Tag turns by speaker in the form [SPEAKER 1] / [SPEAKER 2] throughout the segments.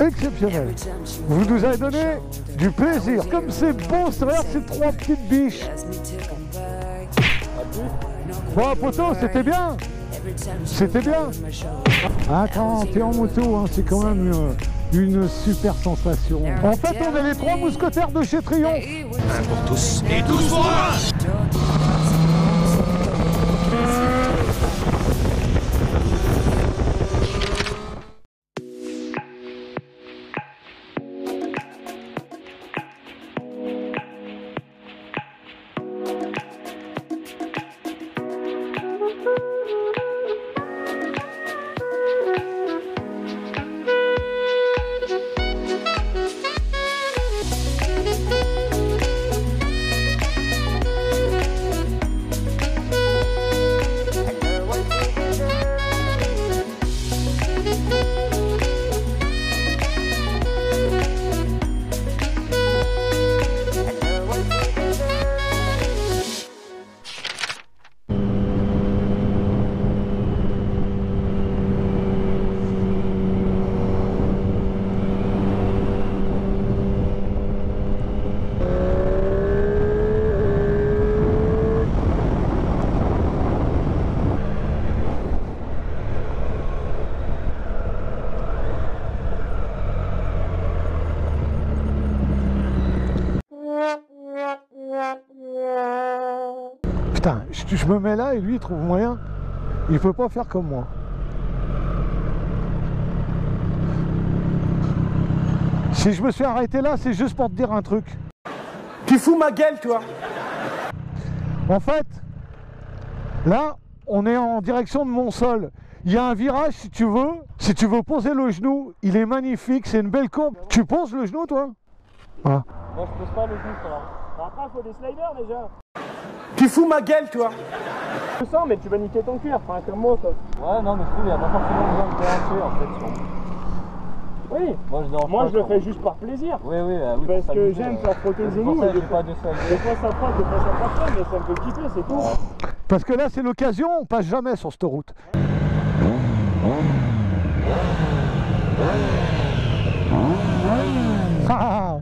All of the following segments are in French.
[SPEAKER 1] exceptionnel. Vous nous avez donné du plaisir. Comme c'est beau, c'est vrai, ces trois petites biches. Bon, poteau, c'était bien. C'était bien. Attends, t'es en moto, hein, c'est quand même une super sensation. En fait, on est les trois mousquetaires de chez Triomphe.
[SPEAKER 2] Un pour tous et tous pour un.
[SPEAKER 1] Putain, je me mets là et lui il trouve moyen. Il peut pas faire comme moi. Si je me suis arrêté là, c'est juste pour te dire un truc.
[SPEAKER 3] Tu fous ma gueule, toi.
[SPEAKER 1] En fait, là, on est en direction de Montsol. Il y a un virage si tu veux. Si tu veux poser le genou, il est magnifique, c'est une belle courbe. Tu poses le genou, toi? Ah.
[SPEAKER 3] Moi, je pose pas le genou, ça va. Après, il faut des sliders déjà. Tu fous ma gueule, toi. Je sens, mais tu vas niquer ton cuir, enfin, comme moi, quoi.
[SPEAKER 4] Ouais, non, mais je trouve qu'il n'y a pas forcément besoin de déhancher, en fait.
[SPEAKER 3] Oui, moi je le fais juste par plaisir.
[SPEAKER 4] Oui, oui, oui.
[SPEAKER 3] Parce que j'aime faire frotter le genou.
[SPEAKER 4] Pour ça, j'ai pas de ça.
[SPEAKER 3] Des fois ça frotte, des fois ça frotte pas, mais ça me fait kiffer, c'est tout.
[SPEAKER 1] Parce que là, c'est l'occasion, on passe jamais sur cette route. Ah.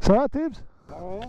[SPEAKER 1] Ça va, Tibbs?
[SPEAKER 4] Ouais.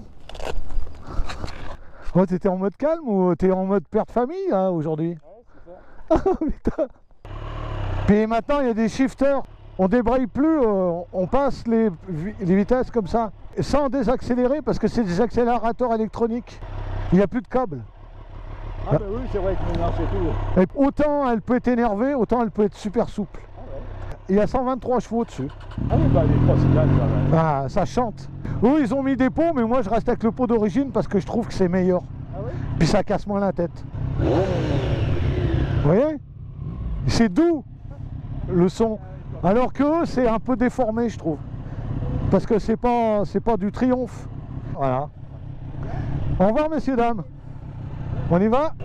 [SPEAKER 1] Oh, t'étais en mode calme ou t'es en mode père de famille là, aujourd'hui?
[SPEAKER 4] Ouais, c'est ça.
[SPEAKER 1] Putain. Puis maintenant, il y a des shifters. On débraye plus, on passe les vitesses comme ça, sans désaccélérer parce que c'est des accélérateurs électroniques. Il n'y a plus de câble.
[SPEAKER 4] Ah bah oui, c'est vrai que maintenant c'est tout.
[SPEAKER 1] Et autant elle peut être énervée, autant elle peut être super souple.
[SPEAKER 4] Ah ouais.
[SPEAKER 1] Il y a 123 chevaux dessus.
[SPEAKER 4] Ah oui, bah les 3 cylindres, ça va.
[SPEAKER 1] Ah, ça chante. Eux, ils ont mis des pots, mais moi, je reste avec le pot d'origine parce que je trouve que c'est meilleur.
[SPEAKER 4] Ah ouais.
[SPEAKER 1] Puis ça casse moins la tête. Vous voyez? C'est doux, le son. Alors que eux, c'est un peu déformé, je trouve. Parce que c'est pas du triomphe. Voilà. Au revoir, messieurs, dames. On y va?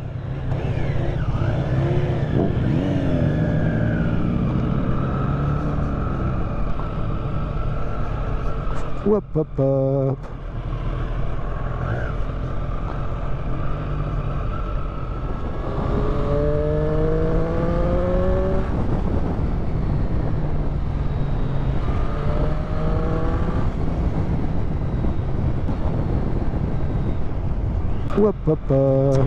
[SPEAKER 1] Hop, hop, hop. Hop, hop, hop.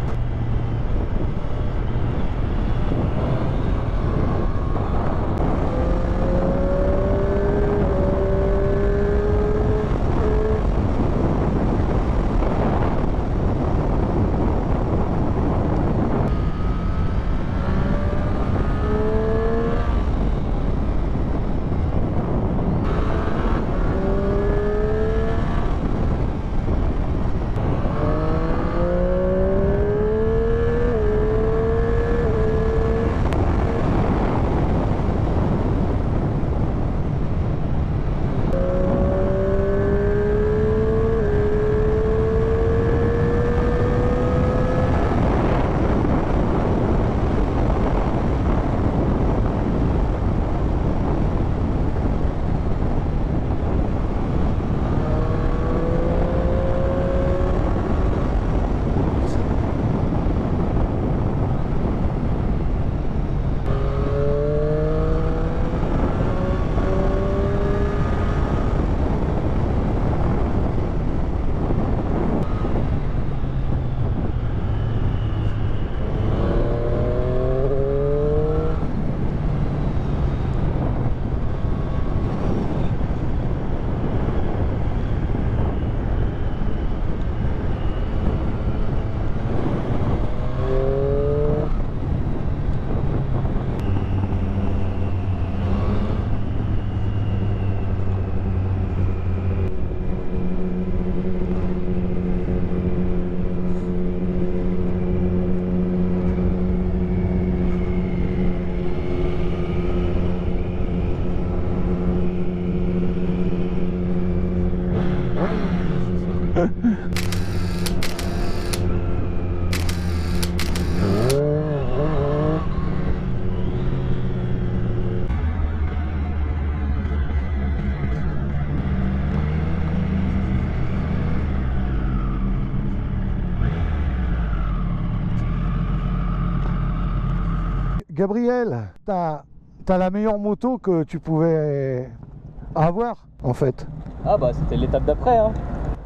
[SPEAKER 1] Gabriel, t'as la meilleure moto que tu pouvais avoir, en fait.
[SPEAKER 4] Ah bah c'était l'étape d'après, hein.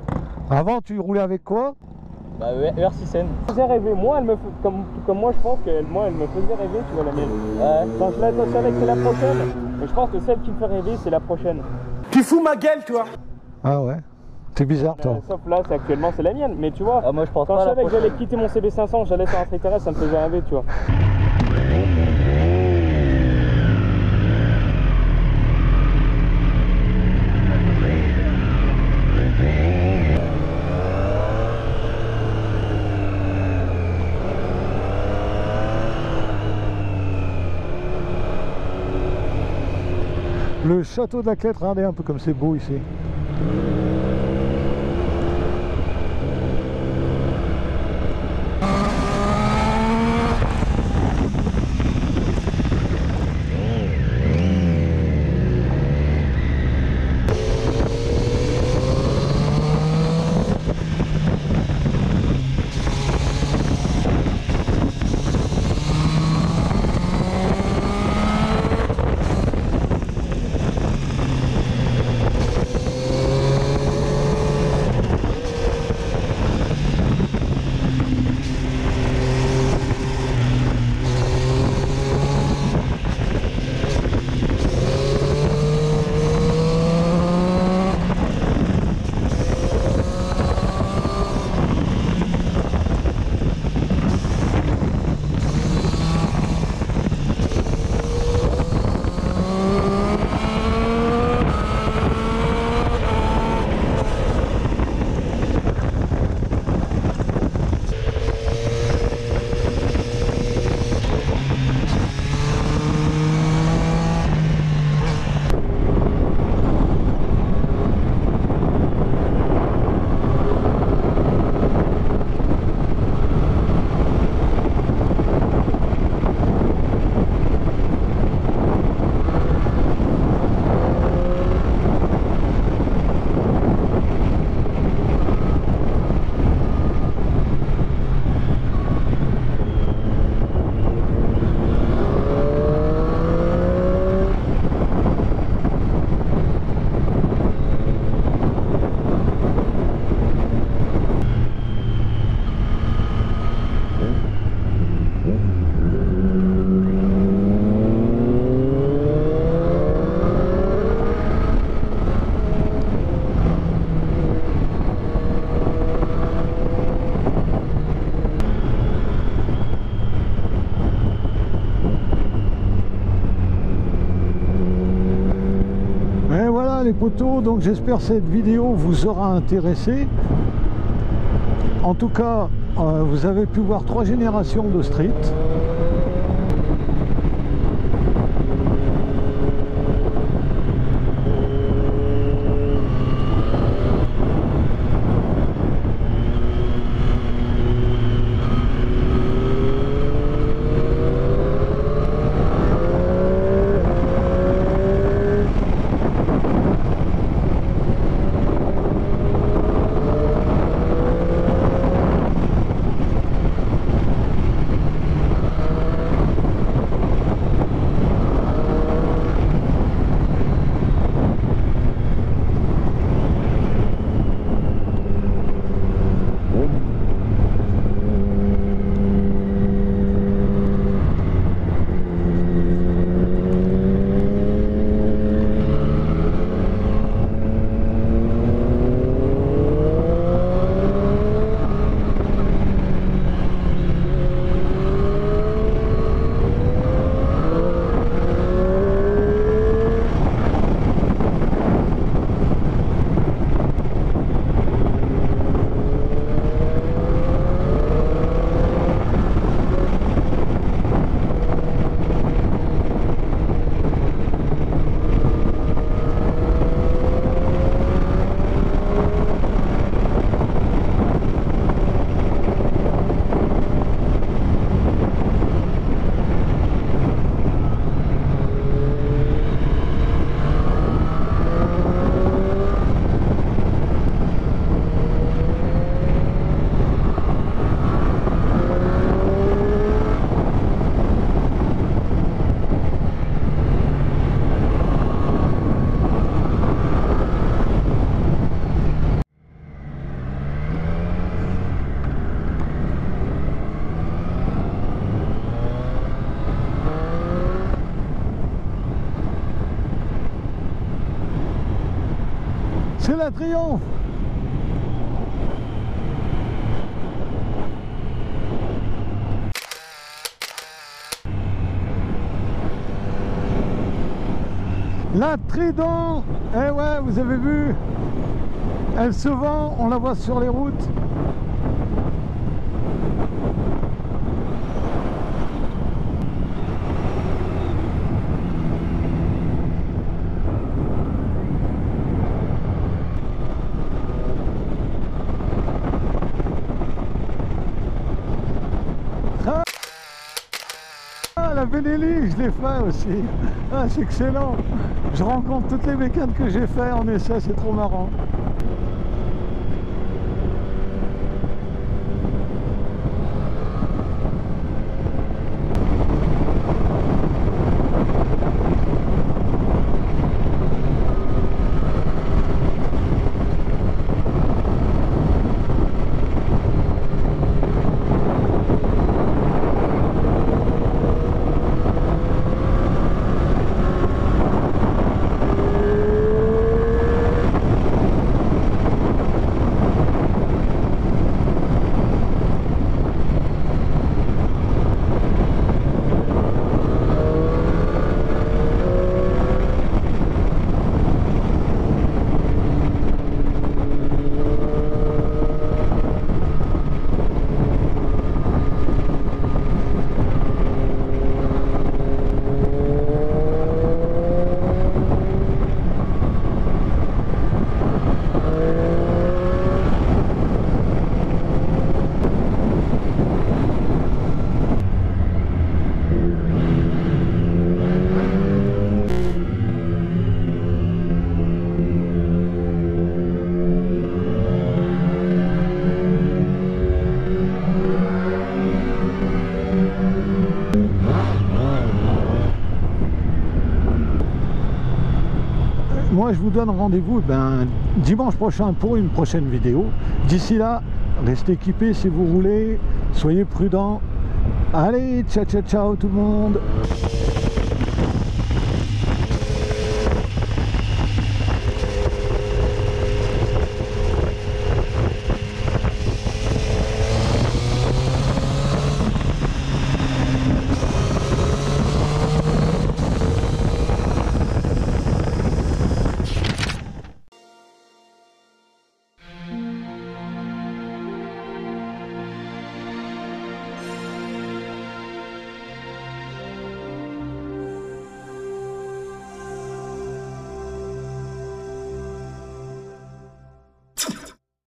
[SPEAKER 1] Avant, tu roulais avec quoi?
[SPEAKER 4] Bah ER6N.
[SPEAKER 3] Elle me faisait rêver. Moi, comme moi, je pense qu'elle elle me faisait rêver, tu vois, la mienne.
[SPEAKER 4] Ouais.
[SPEAKER 3] Quand je la savais que c'est la prochaine. Mais je pense que celle qui me fait rêver, c'est la prochaine. Tu fous ma gueule, toi.
[SPEAKER 1] Ah ouais? T'es bizarre, toi.
[SPEAKER 3] Sauf là, actuellement, c'est la mienne. Mais tu vois,
[SPEAKER 4] Ah moi je pense
[SPEAKER 3] quand
[SPEAKER 4] pas
[SPEAKER 3] je
[SPEAKER 4] à la
[SPEAKER 3] savais que j'allais
[SPEAKER 4] prochaine.
[SPEAKER 3] quitter mon CB500, j'allais sur un truc terrestre, ça me faisait rêver, tu vois.
[SPEAKER 1] Le château de la Clette, regardez un peu comme c'est beau ici. les potos, donc j'espère que cette vidéo vous aura intéressé. En tout cas, vous avez pu voir 3 générations de street. C'est la Triomphe. La Trident. Eh ouais, vous avez vu, elle se vend, on la voit sur les routes. La Benelli, je l'ai fait aussi. Ah, c'est excellent. Je rencontre toutes les bécanes que j'ai fait en essai, c'est trop marrant. Moi je vous donne rendez-vous dimanche prochain pour une prochaine vidéo. D'ici là, restez équipés si vous roulez, soyez prudents. Allez, ciao ciao ciao tout le monde.